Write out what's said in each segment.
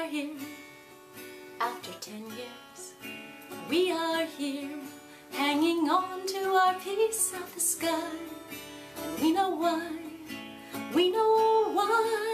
here after 10 years. We are here hanging on to our piece of the sky. And we know why, we know why.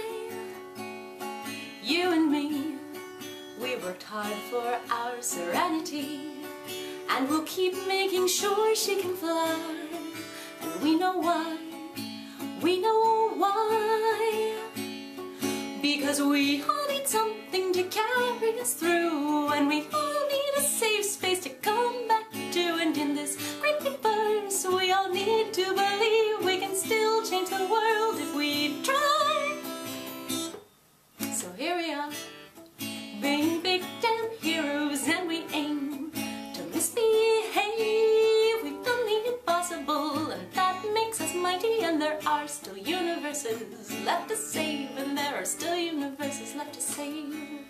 You and me, we worked hard for our serenity, and we'll keep making sure she can fly. And we know why, we know why. Because we all need something to carry us through, and we all need a safe space to come back to. And in this great big verse, we all need to believe we can still change the world if we try. So here we are, being big damn heroes, and we aim to misbehave. We've done the impossible, and that makes us mighty. And there are still universes left to save, and there are still universes left to save.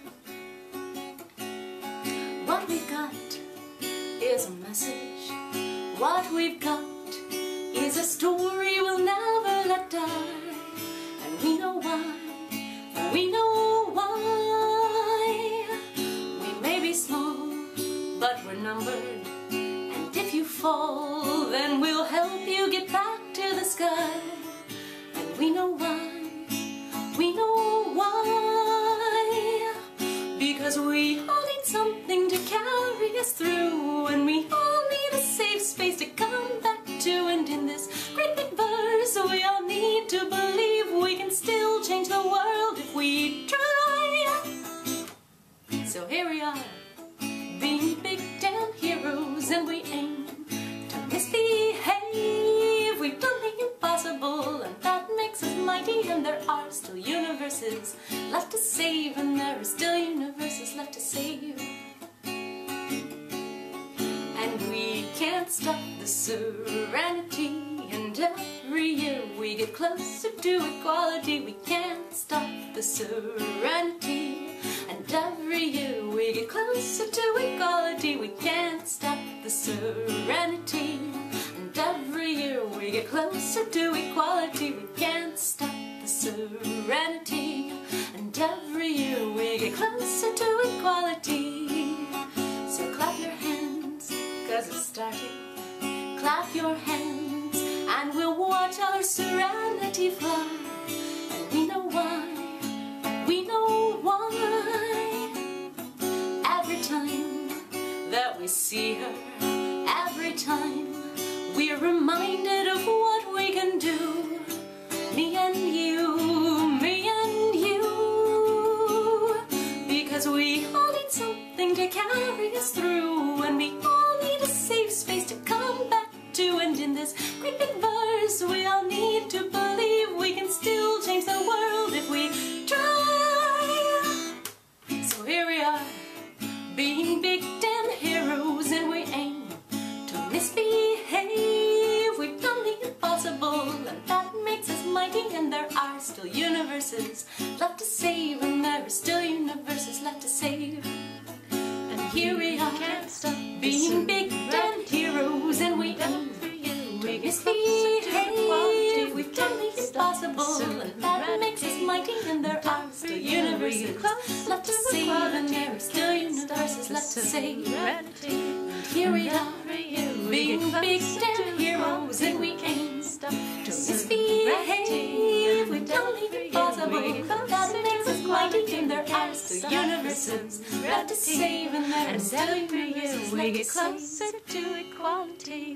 What we've got is a message. What we've got is a story we'll never let die. And we know why, we know why. We may be small, but we're numbered. And if you fall, then we'll help you get back to the sky. And we know why, we know why. Because we all need something to carry us through, and we all need a safe space to come back to. And in this great big verse, we all need to believe we can still change the world if we try. So here we are, being big damn heroes, and we aim to misbehave. We've done the impossible, and that makes us mighty. And there are still universes left to save, and there are still universes left to save. And we can't stop the serenity, and every year we get closer to equality. We can't stop the serenity, and every year we get closer to equality. We can't stop the serenity, and every year we get closer to equality. We can't stop the serenity, and every year we get closer to equality. So clap your hands, 'cause it's starting. Clap your hands, and we'll watch our serenity fly. And we know why, we know why. Every time that we see her, every time we're reminded of what we can do. Me and you, me and you. Because we all need something to carry us through, and we all need a safe space to come back to. And in this great big verse, we all need to believe we can still change the world if we try. So here we are, being big damn heroes, and we aim to misbehave. We've done the impossible, and that makes us mighty. And there are still universes left to save, and there are still universes left to save. And here we are, can't stop being big damn heroes, and we aim to misbehave. We've done the impossible, and that makes us mighty. And there are still universes left to save, and there are still universes left to save. And here we are, being big damn heroes, and we aim to misbehave. We've done the impossible, that makes us mighty. And there are still universes left to save, and there are still universes left to save. We get closer to equality.